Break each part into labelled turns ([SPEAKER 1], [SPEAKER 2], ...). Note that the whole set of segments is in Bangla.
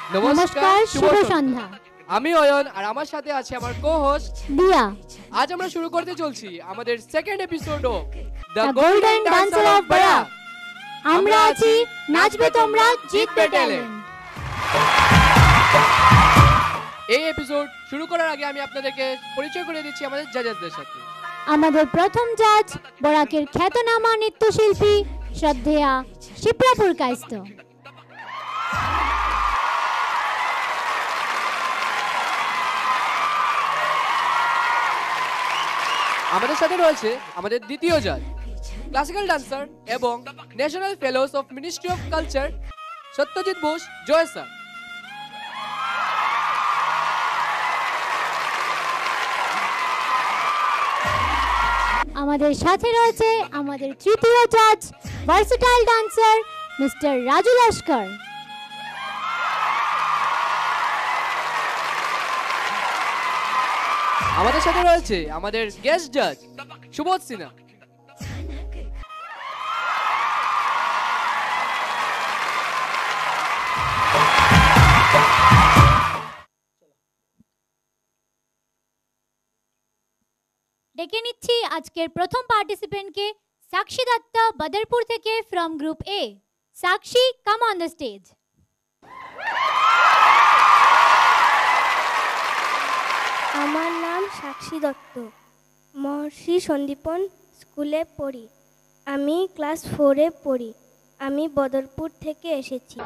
[SPEAKER 1] নমস্কার, শুভ সন্ধ্যা।
[SPEAKER 2] আমি অয়ন আর আমার সাথে আছে আমার কো-হোস্ট
[SPEAKER 1] দিয়া।
[SPEAKER 2] আজ আমরা শুরু করতে চলছি আমাদের second episode of the
[SPEAKER 1] The
[SPEAKER 2] golden
[SPEAKER 1] Golden
[SPEAKER 2] dancer
[SPEAKER 1] Dancer
[SPEAKER 2] of
[SPEAKER 1] of
[SPEAKER 2] Barak.
[SPEAKER 1] Barak। আমরা আছি, নাচবে তোমরা, জিতবে ট্যালেন্ট।
[SPEAKER 2] এই এপিসোড শুরু করার আগে আমি আপনাদেরকে পরিচয় করে দিচ্ছি আমাদের জাজেসদের সাথে।
[SPEAKER 1] আমাদের প্রথম জাজ বরাকের খ্যাতনামা নৃত্যশিল্পী শ্রদ্ধেয়া শিপ্রাপুর কায়স্থ।
[SPEAKER 2] আমাদের সাথে রয়েছে আমাদের দ্বিতীয় জাজ ক্লাসিক্যাল ডান্সার এবং national fellows of ministry of culture Satyajit Bose Joy sir.
[SPEAKER 1] আমাদের সাথে রয়েছে আমাদের তৃতীয় জাজ versatile dancer mister Raju Laskar.
[SPEAKER 2] আমাদের সাথে রয়েছে আমাদের গেস্ট জাজ সুবোধ সিনহা।
[SPEAKER 1] ডেকে নিচ্ছি আজকের প্রথম পার্টিসিপেন্টকে, সাক্ষী দত্তা বদরপুর থেকে ফ্রম গ্রুপ এ। সাক্ষী, কাম অন দ্য স্টেজ।
[SPEAKER 3] আমার নাম সাক্ষী দত্ত, মহর্ষি সন্দীপন স্কুলে পড়ি। আমি ক্লাস 4-এ পড়ি। আমি বদরপুর থেকে এসেছি।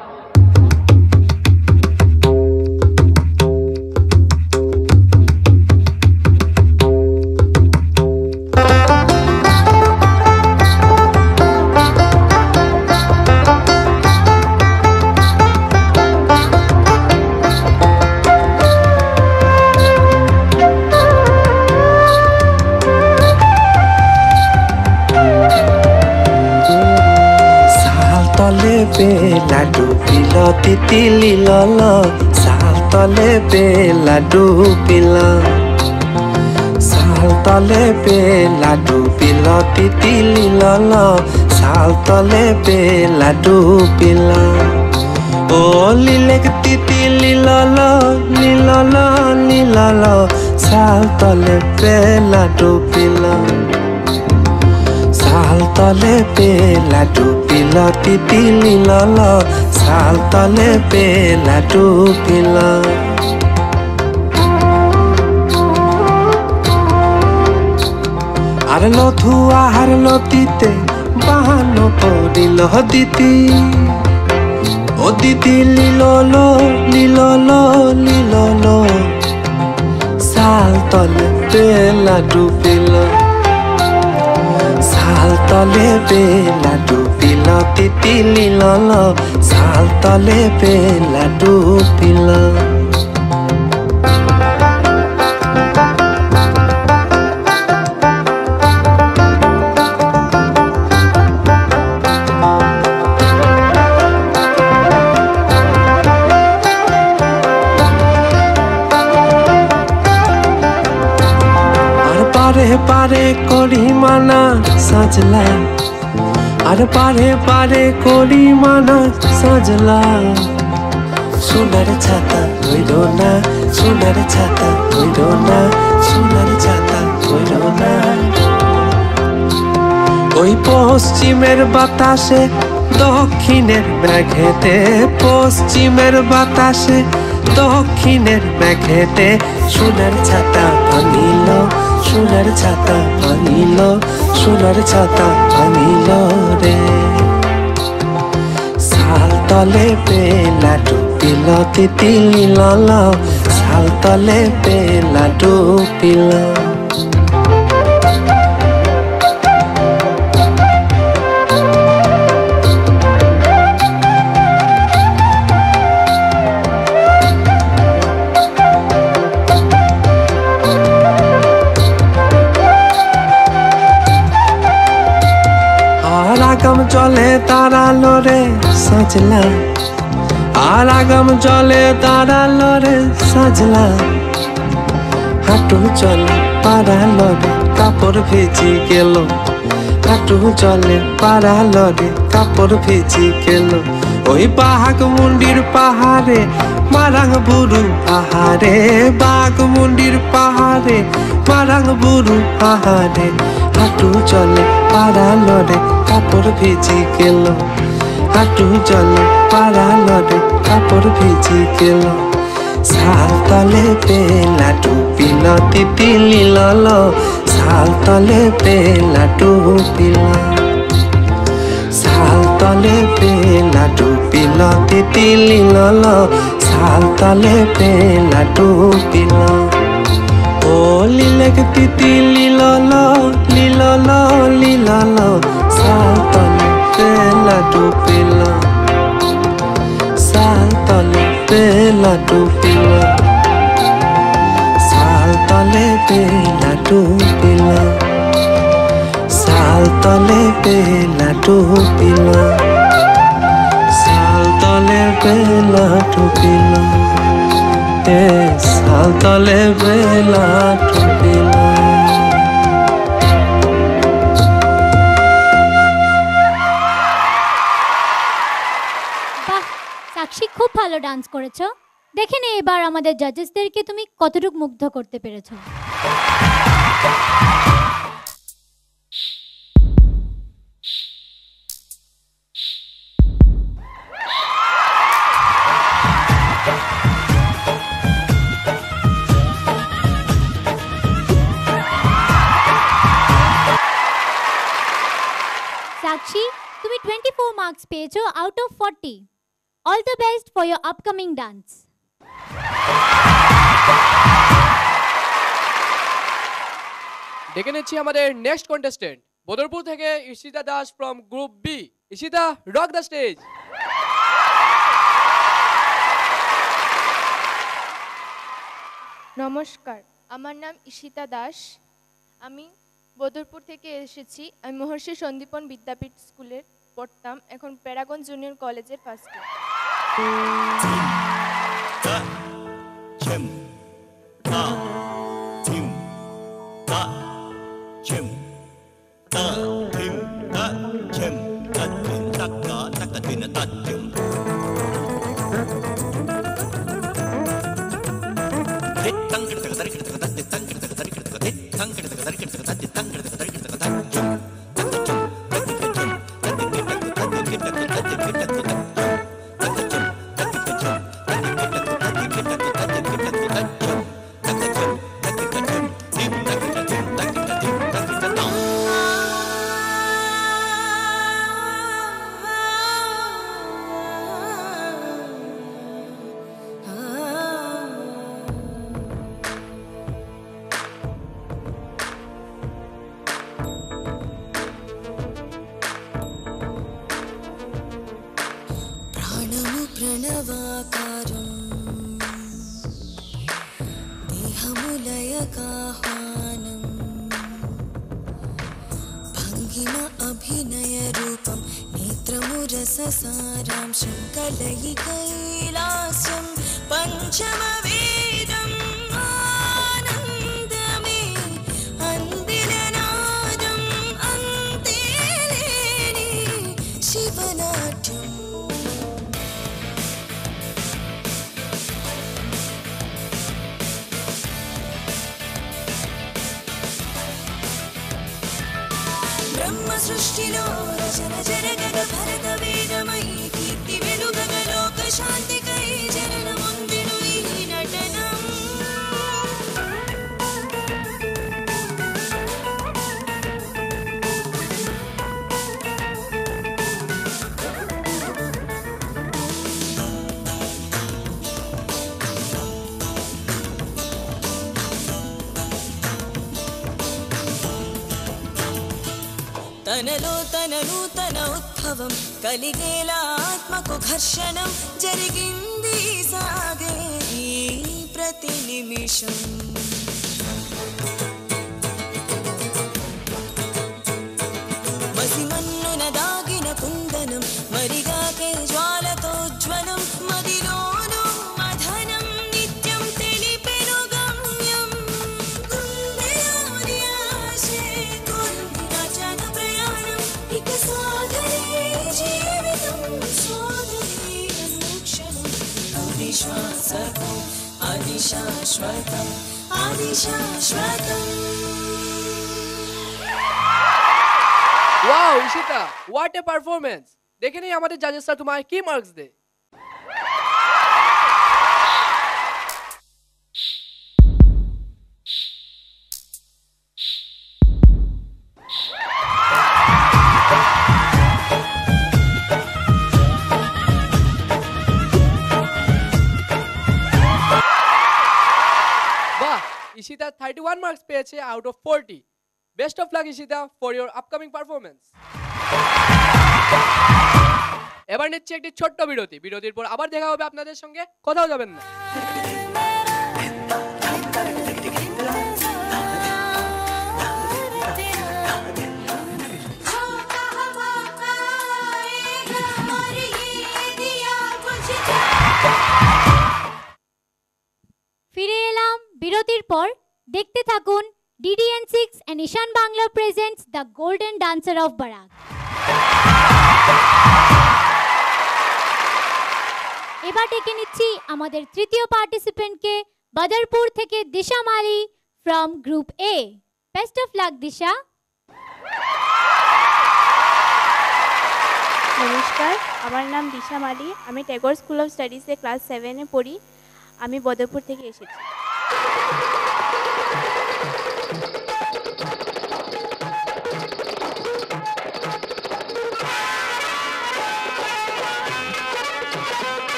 [SPEAKER 4] বেলা ডুবিল তিতিলি লল শাল তলে বেলা ডুবিল শাল তলে বেলা ডুবিল তিতিলি লল শাল তলে বেলা ডুবিল ও লিলেক তিতিলি লল নীলল নীলল শাল তলে বেলা ডুবিল শাল তলে বেলা ডুবিল তিতিলি লল শাল তলে বেলা ডুবিল আর লধুয়া হার লতিতে বাহান পড়িল দিতি ও দিদি লিলল লিলল লিলল শাল তলে বেলা ডুবিল শাল তলে বেলা ডুবিল তিতিলি লল শাল তলে বেলা ডুবিল পারে পারে করি মানা সাজলা আর পারে পারে করি মানা সাজলা সোনার ছাতা হইল না সোনার ছাতা হইল না সোনার ছাতা হইল না ওই পশ্চিমের বাতাসে দক্ষিণের মেঘেতে পশ্চিমের বাতাসে দক্ষিণের মেঘেতে সোনার ছাতা ভাঙিল সোনার ছাতা ভাঙিল সোনার ছাতা ভাঙিল রে শাল তলে বেলা ডুবিল তিতিলি লল শাল তলে বেলা ডুবিল আগাম জলে দাঁড়ালো রে সাজলা আর আগাম জলে দাঁড়ালো রে সাজলা হাঁটু জলে পাড়ালো রে কাপড় ভিজি গেল হাঁটু জলে পাড়ালো রে কাপড় ভিজি গেল ওই বাঘমুন্ডির পাহাড়ে মারাং বুরু আহারে, বাঘমুন্ডির পাহাড়ে মারাং বুরু আহারে, হাঁটু চলে পাড়া লড়ে কাপড় ভিজি গেল, হাঁটু চলে পাড়া লড়ে কাপড় ভিজি গেল, শাল তলে পেলা টুপিল তিতিলি লল, শাল তলে পেলা টুপিল, শাল তলে পেলা টুপিল তিতিলি লল, শাল তলে পেলা টুপিল, ও লিলেক তিতিলি লল লিলল লিলল, শাল তলে পেলা টুপিল, শাল তলে পেলা টুপিল, শাল তলে পেলা টুপিল, শাল তলে পেলা টুপিল, শাল তলে পেলা টুপিল, শাল তলে পেলা টুপিল।
[SPEAKER 1] বাহ, সাক্ষী খুব ভালো ডান্স করেছো। দেখে নে এবার আমাদের জাজেসদেরকে তুমি কতটুকু মুগ্ধ করতে পেরেছো। সাক্ষী, তুমি 24 মার্কস পেয়েছো out of 40। All the best for your upcoming dance.
[SPEAKER 2] ডেকে নিচ্ছি আমাদের নেক্সট কন্টেস্টেন্ট বদরপুর থেকে Ishita Das from group B. Ishita, rock the stage.
[SPEAKER 5] নমস্কার, আমার নাম ঈশিতা দাস। আমি বদরপুর থেকে এসেছি। আমি মহর্ষি সন্দীপন বিদ্যাপীঠ স্কুলে পড়তাম, এখন প্যারাগন জুনিয়র কলেজের ফার্স্ট ইয়ার।
[SPEAKER 6] सारांशं कलयिकैलास्यं पञ्चमवेदम् आनन्दमे अन्दिरनादम् अन्तेलेनि शिवनाट्यम् ब्रह्म सृष्टिलो रचन जरगग भरत वेदमयी कीर्ति वेलुगग लोक शान्तिकै जनन मुंदिनु ई नटनम् तनलो तन नूतन उद्भवं కలిగేలా ఆత్మకు ఘర్షణం జరిగింది సాగే ఈ ప్రతి నిమిషం మసిమన్నున దాగిన కుందనం మరిగాకే జ్వాలతో జ్వలం మదిలోను మధనం నిత్యం తెలిపెను గమ్యం గుండెలోని ఆశే కొలువున జన ప్రయాణం ఇక సాగరే జీవితం సోదరి सकूं आदिशाश्वतम् आदिशाश्वतम्
[SPEAKER 2] wow Ishita, what a performance! দেখে নেই আমাদের জাজেসরা তোমায় কি মার্কস দেয়। বাহ, ঈশিতা 31 মার্কস পেয়েছে out of 40। Best of luck Ishita for your upcoming performance. এবার নিচ্ছি একটি ছোট্ট বিরতি। বিরতির পর আবার দেখা হবে আপনাদের সঙ্গে, কোথাও যাবেন না।
[SPEAKER 1] ফিরে এলাম বিরতির পর। দেখতে থাকুন DDN6 and Ishan Bangla presents the Golden Dancer of Barak. এবার ডেকে নিচ্ছি আমাদের তৃতীয় পার্টিসিপেন্টকে, বদরপুর থেকে Disha Mali from group A. Best of luck Disha.
[SPEAKER 7] নমস্কার, আমার নাম দিশা মালি। আমি ট্যাগর স্কুল অফ স্টাডিজে ক্লাস 7-এ পড়ি। আমি বদরপুর থেকে এসেছি।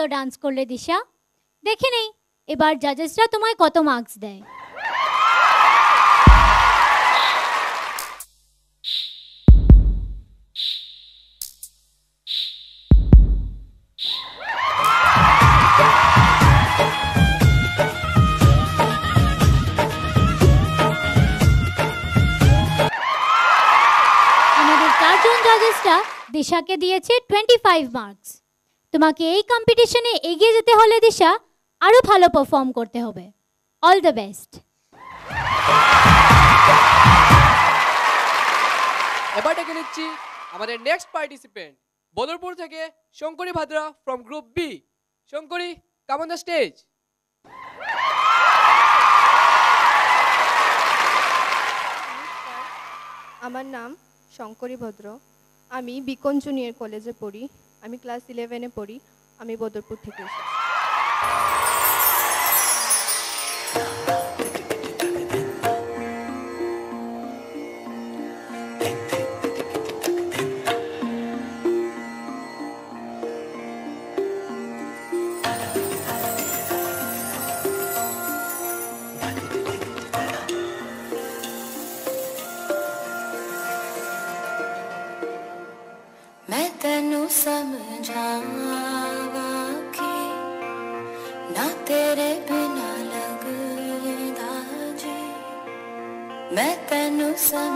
[SPEAKER 1] ভালো ডান্স করলে দিশা। দেখে নেই এবার জাজেসরা তোমায় কত মার্কস দেয়। আমাদের 4 জন জাজেসরা দিশাকে দিয়েছে 25 মার্কস। তোমাকে এই কম্পিটিশনে এগিয়ে যেতে হলে দিশা আরো ভালো পারফর্ম করতে হবে। All the best.
[SPEAKER 2] এবার ডেকে নিচ্ছি আমাদের নেক্সট পার্টিসিপেন্ট বদরপুর থেকে Shankari Bhadra from group B. Shankari, come on the stage.
[SPEAKER 5] আমার নাম শঙ্করী ভদ্র। আমি বিকন জুনিয়র কলেজে পড়ি। আমি ক্লাস 11-এ পড়ি। আমি বদরপুর থেকে এসেছি।
[SPEAKER 6] मैं तेनू समझावा कि ना तेरे बिना लगदा जी। मैं तेनू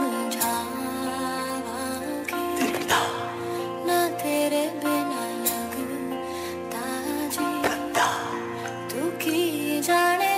[SPEAKER 6] समझावा कि ना तेरे बिना लगदा जी। तू की जाने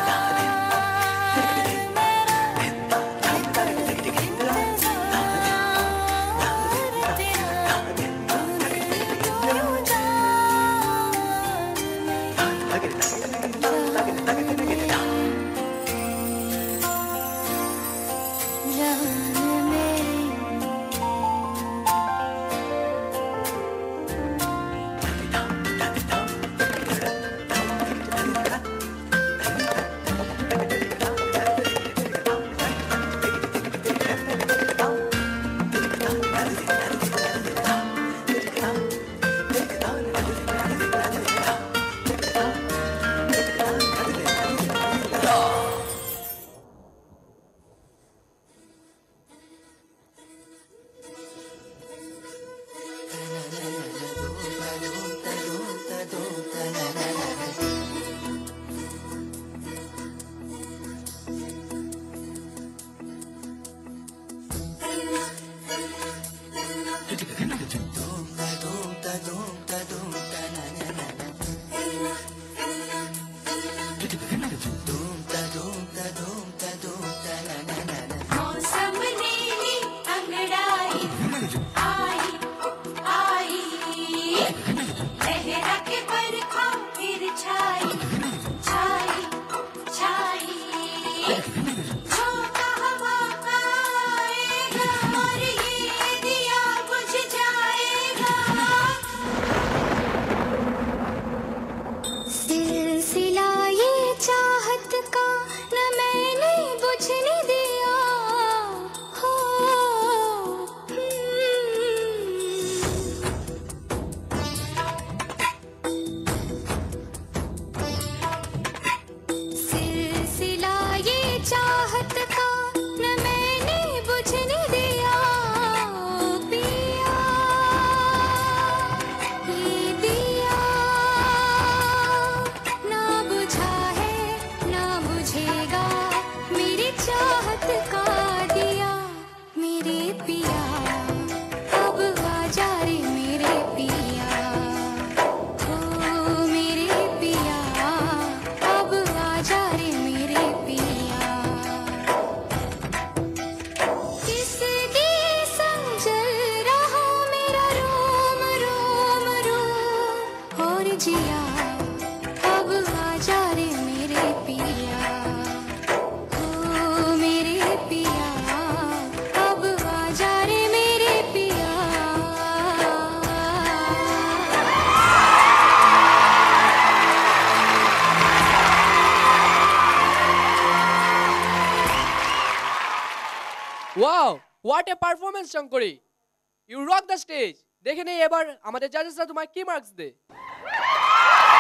[SPEAKER 2] wow, what a performance Shankari, you rock the stage. দেখে নেই এবার আমাদের জাজেসরা তোমায় কি মার্কস দেয়।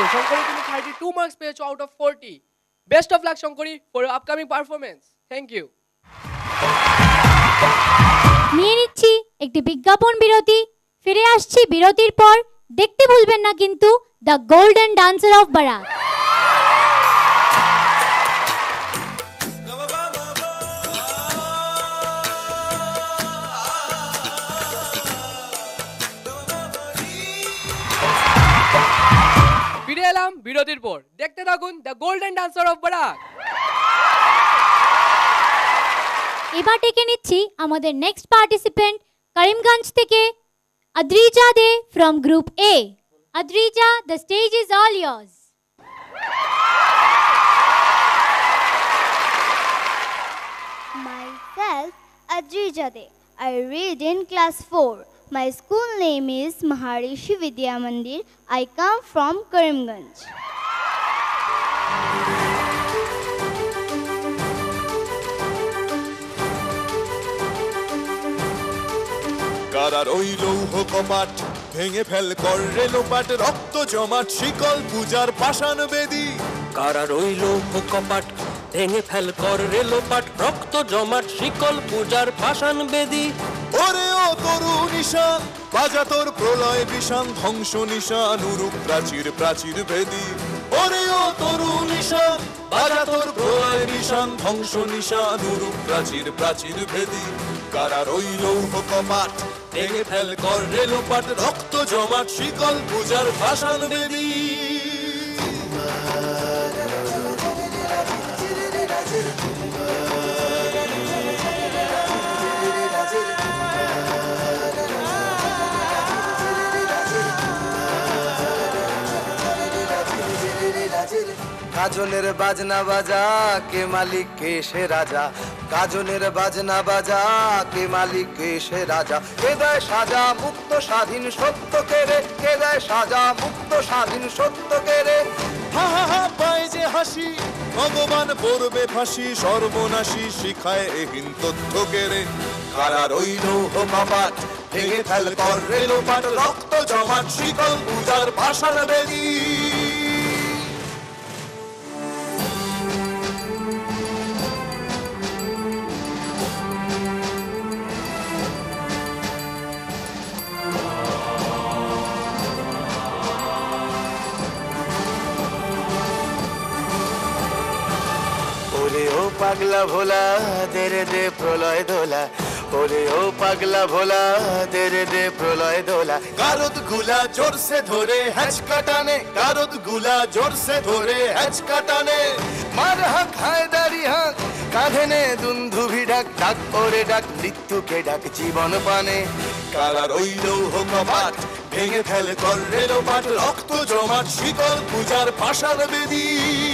[SPEAKER 2] শঙ্করী তুমি 32 মার্কস পেয়েছো out of 40। Best of luck Shankari for your upcoming performance. Thank you.
[SPEAKER 1] নিয়ে নিচ্ছি একটি বিজ্ঞাপন বিরতি। ফিরে আসছি বিরতির পর। দেখতে ভুলবেন না কিন্তু the golden dancer of Barak.
[SPEAKER 2] ফিরে এলাম বিরতির পর। দেখতে থাকুন the golden dancer of Barak.
[SPEAKER 1] এবার ডেকে নিচ্ছি আমাদের নেক্সট পার্টিসিপেন্ট করিমগঞ্জ থেকে Adrija De from group A. Adrija, the stage is all yours.
[SPEAKER 8] Myself, Adrija De. I read in class 4. My school name is Maharishi Vidya Mandir. I come from Karimganj.
[SPEAKER 9] কারার ওই লৌহ কপাট ভেঙে ফেল কর রেলোপাট রক্ত জমাট শিকল পূজার পাষাণ বেদী।
[SPEAKER 4] কারার ওই লৌহ কপাট ভেঙে ফেল কর রেলোপাট রক্ত জমাট শিকল পূজার পাষাণ বেদী।
[SPEAKER 9] ওরে ও তরু নিশান বাজা তোর প্রলয় বিষান ধ্বংস নিশান উরুপ প্রাচীর প্রাচীর ভেদী। ওরে ও তরু নিশান বাজা তোর প্রলয় নিশান ধ্বংস নিশান উরুপ প্রাচীর প্রাচীর ভেদী। কারার ওই লৌহ কপাট ভেঙে ফেল কর রেলোপাট রক্ত জমাট শিকল পূজার পাষাণ বেদী।
[SPEAKER 10] গাজনের বাজনা বাজা কে মালিক কে সে রাজা। গাজনের বাজনা বাজা কে মালিক কে সে রাজা। কে দেয় সাজা মুক্ত স্বাধীন সত্য কেড়ে। কে দেয় সাজা মুক্ত স্বাধীন সত্য কেড়ে।
[SPEAKER 9] হা হা হা পায় যে হাসি ভগবান পড়বে ফাঁসি সর্বনাশী শিখায় এহীন তথ্য কেড়ে। কারার ওই লৌহ কপাট ভেঙে ফেল কর রেলোপাট রক্ত জমাট শিকল পূজার পাষাণ বেদী।
[SPEAKER 10] পাগলা ভোলা দেরে দে প্রলয় দোলা। ওরে ও পাগলা ভোলা দেরে দে প্রলয় দোলা।
[SPEAKER 9] কারত গুলা জোরসে ধরে হ্যাচকা টানে। কারত গুলা জোরসে ধরে হ্যাচকা টানে।
[SPEAKER 10] মার হাক হায়দারি হাক কাঁধে নে দুন্ধুভি ডাক। ডাক ওরে ডাক মৃত্যুকে ডাক জীবন পানে।
[SPEAKER 9] কারার ওই লৌহ কপাট ভেঙে ফেল কর রেলোপাট রক্ত জমাট শিকল পূজার পাষাণ বেদী।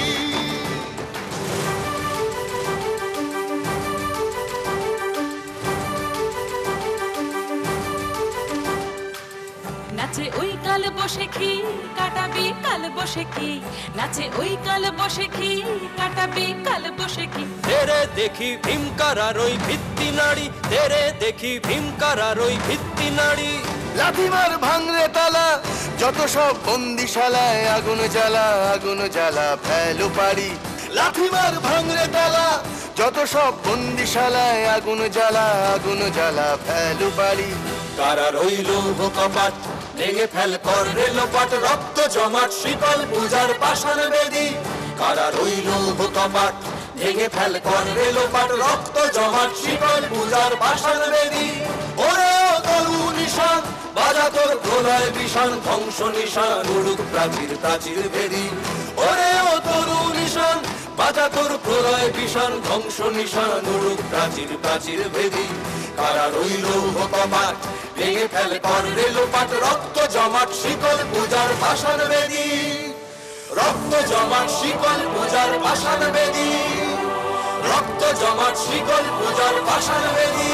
[SPEAKER 11] নাচে ওই কাল বসে কি কাটাবি কাল বসে কি। নাচে ওই কাল বসে কি কাটাবি কাল বসে কি।
[SPEAKER 4] তেরে দেখি ভীমকারার ওই ভিত্তি নাড়ি। তেরে দেখি ভীমকারার ওই ভিত্তি নাড়ি।
[SPEAKER 10] লাথিমার ভাঙরে তালা যত সব বন্দিশালায় আগুন জ্বালা। আগুন জ্বালা ফেলো পারি। লাথিমার ভাঙরে তালা যত সব বন্দিশালায় আগুন জ্বালা। আগুন জ্বালা ফেলো পারি।
[SPEAKER 9] কারার ওই লৌহ কপাট ভেঙে ফেল কর রেলোপাট রক্ত জমাট শিকল পূজার পাষাণ বেদী। কারার ওই লৌহ কপাট ভেঙে ফেল কর রেলোপাট রক্ত জমাট শিকল পূজার পাষাণ বেদী। ওরে ও তরু নিশান বাজা তোর প্রলয় বিষান ধ্বংস নিশান উড়ুক প্রাচীর প্রাচীর ভেদী। ওরে ও তরু নিশান বাজা তোর প্রলয় বিষান ধ্বংস নিশান উড়ুক প্রাচীর প্রাচীর ভেদী। কারার ওই লৌহ কপাট ভেঙে ফেল কর রেলোপাট রক্ত জমাট শিকল পূজার পাষাণ বেদী। রক্ত জমাট শিকল পূজার পাষাণ বেদী। রক্ত জমাট শিকল পূজার পাষাণ বেদী।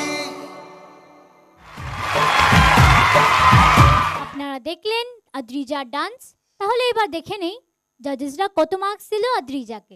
[SPEAKER 1] আপনারা দেখলেন আদ্রিজার ডান্স। তাহলে এবার দেখে নেই জাজেসরা কত মার্কস দিল আদ্রিজাকে।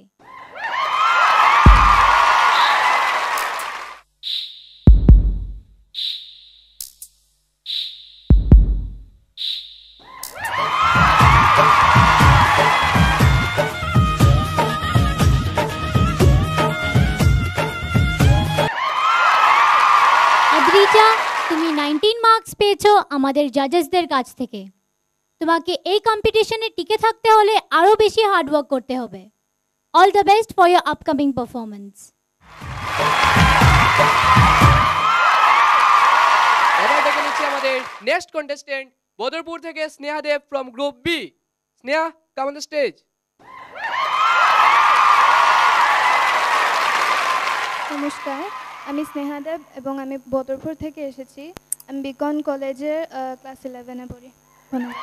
[SPEAKER 1] মার্কস পেয়েছো আমাদের জাজেসদের কাছ থেকে। তোমাকে এই কম্পিটিশনে টিকে থাকতে হলে আরও বেশি হার্ডওয়ার্ক করতে হবে। All the best for your upcoming performance.
[SPEAKER 2] এবার ডেকে নিচ্ছি আমাদের নেক্সট কন্টেস্টেন্ট বদরপুর থেকে Sneha Deb from group B. Sneha, come on the stage.
[SPEAKER 5] নমস্কার, আমি স্নেহা দেব এবং আমি বদরপুর থেকে এসেছি। আমি বিকন কলেজের ক্লাস 11-এ পড়ি। ধন্যবাদ।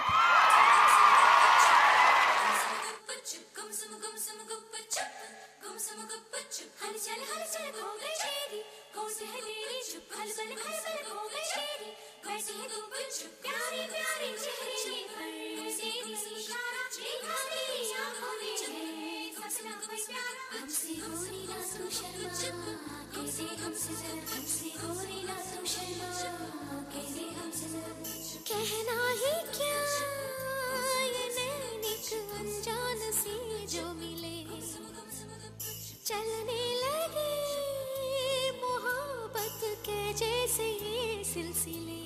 [SPEAKER 6] कहना ही क्या ये नैनिक अनजान सी जो मिले, चलने लगे मोहब्बत के जैसे ये सिलसिले,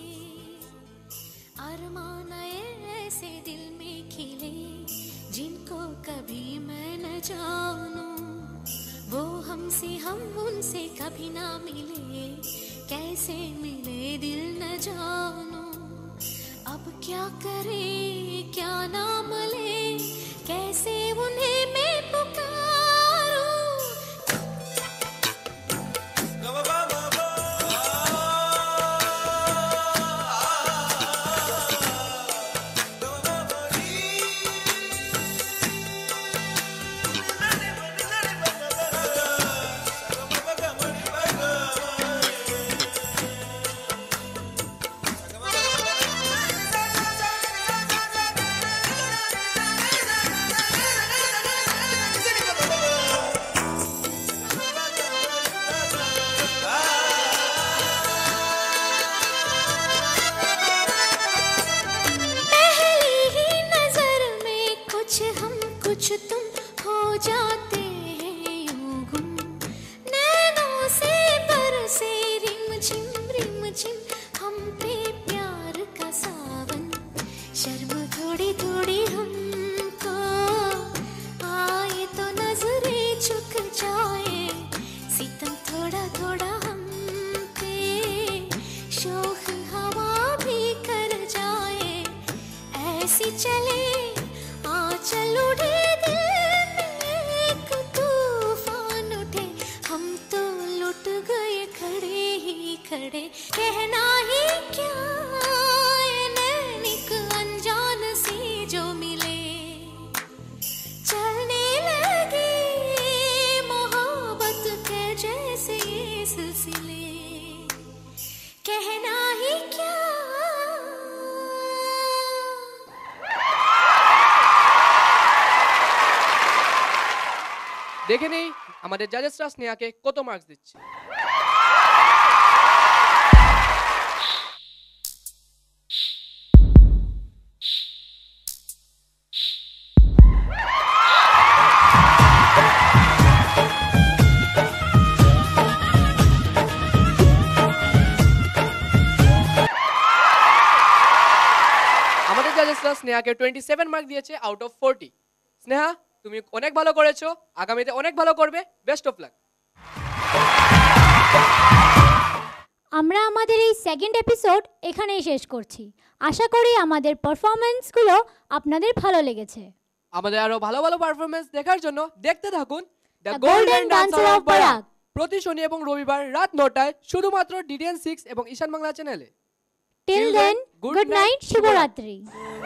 [SPEAKER 6] अरमान ऐसे दिल में खिले जिनको कभी मैं न जानूं, वो हमसे हम उनसे कभी ना मिले, कैसे मिले दिल न जानूं, अब क्या करे क्या नाम ले, कैसे उन्हें मैं पुकारूं। कुछ तुम हो जाते हैं यूं गुम, नैनों से बरसे रिम झिम हम पे प्यार का सावन, शर्म थोड़ी थोड़ी हमको आए तो नजरें झुक जाए, सितम थोड़ा थोड़ा हम पे शोख हवा भी कर जाए, ऐसी चले आंचल उड़े खड़े, कहना ही क्या नैनिक अनजान सी जो मिले, चलने लगे मोहब्बत के जैसे ये सिलसिले, कहना ही क्या।
[SPEAKER 2] দেখে নেই আমাদের জাজেসরা স্নেহাকে কত মার্কস দিচ্ছে। স্নেহাকে 27 মার্ক দিয়েছে আউট অফ 40। স্নেহা, তুমি অনেক ভালো করেছো, আগামীতে অনেক ভালো করবে, বেস্ট অফ লাক।
[SPEAKER 1] আমরা আমাদের এই সেকেন্ড এপিসোড এখানেই শেষ করছি। আশা করি আমাদের পারফরম্যান্সগুলো আপনাদের ভালো লেগেছে।
[SPEAKER 2] আমাদের আরো ভালো ভালো পারফরম্যান্স দেখার জন্য দেখতে থাকুন the
[SPEAKER 1] golden
[SPEAKER 2] golden
[SPEAKER 1] dancer
[SPEAKER 2] dancer
[SPEAKER 1] of
[SPEAKER 2] of Barak,
[SPEAKER 1] Barak,
[SPEAKER 2] প্রতি শনি এবং রবিবার রাত 9টায় শুধুমাত্র ডিডিএন 6 এবং ঈশান বাংলা চ্যানেলে।
[SPEAKER 1] টিল দেন, গুড নাইট, শুভরাত্রি।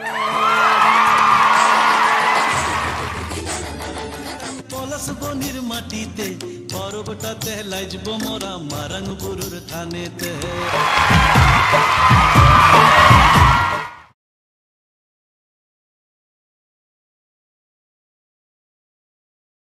[SPEAKER 12] পলাশ বনির মাটিতে পরবটাতে লাইজব মোরা মারাং বুরুর থানেতে।